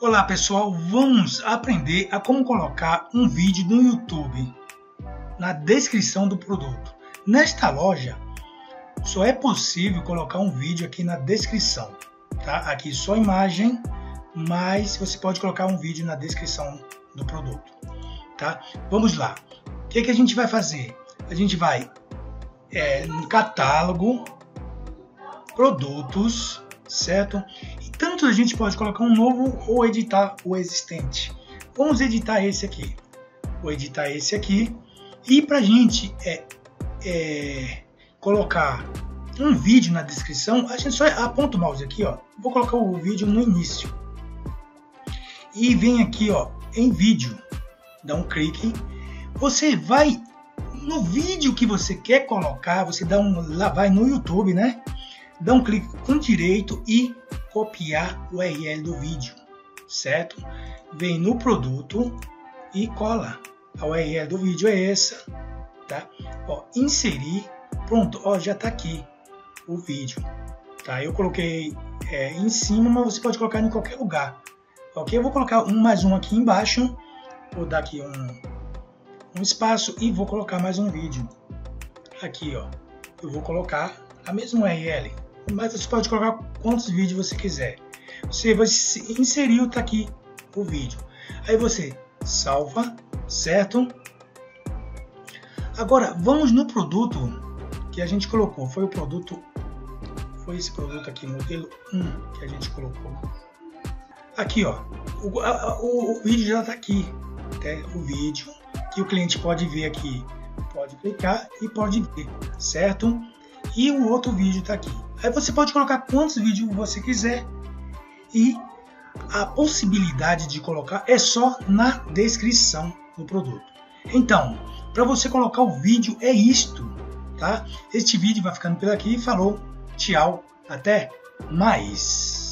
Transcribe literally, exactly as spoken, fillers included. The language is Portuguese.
Olá pessoal, vamos aprender a como colocar um vídeo no YouTube na descrição do produto. Nesta loja só é possível colocar um vídeo aqui na descrição, tá? Aqui só imagem, mas você pode colocar um vídeo na descrição do produto, tá? Vamos lá. O que, que a gente vai fazer? A gente vai é, no catálogo, produtos, certo? E tanto a gente pode colocar um novo ou editar o existente. Vamos editar esse aqui. Vou editar esse aqui. E para a gente é, é, colocar um vídeo na descrição, a gente só aponta o mouse aqui, ó. Vou colocar o vídeo no início. E vem aqui, ó, em vídeo. Dá um clique. Você vai no vídeo que você quer colocar, você dá um, lá vai no YouTube, né? Dá um clique com direito e copiar o U R L do vídeo, certo? Vem no produto e cola. A U R L do vídeo é essa, tá? Ó, inserir, pronto, ó, já tá aqui o vídeo, tá? Eu coloquei é, em cima, mas você pode colocar em qualquer lugar, ok? Eu vou colocar um mais um aqui embaixo, vou dar aqui um, um espaço e vou colocar mais um vídeo aqui, ó. Eu vou colocar a mesma U R L, mas você pode colocar quantos vídeos você quiser. Você vai inserir, tá aqui o vídeo. Aí você salva, certo? Agora vamos no produto que a gente colocou. Foi o produto, foi esse produto aqui, modelo um que a gente colocou. Aqui, ó, o, a, o, o vídeo já tá aqui, né? O vídeo que o cliente pode ver aqui, pode clicar e pode ver, certo? E o outro vídeo está aqui. Aí você pode colocar quantos vídeos você quiser e a possibilidade de colocar é só na descrição do produto. Então, para você colocar o vídeo é isto, tá? Este vídeo vai ficando por aqui. Falou, tchau, até mais.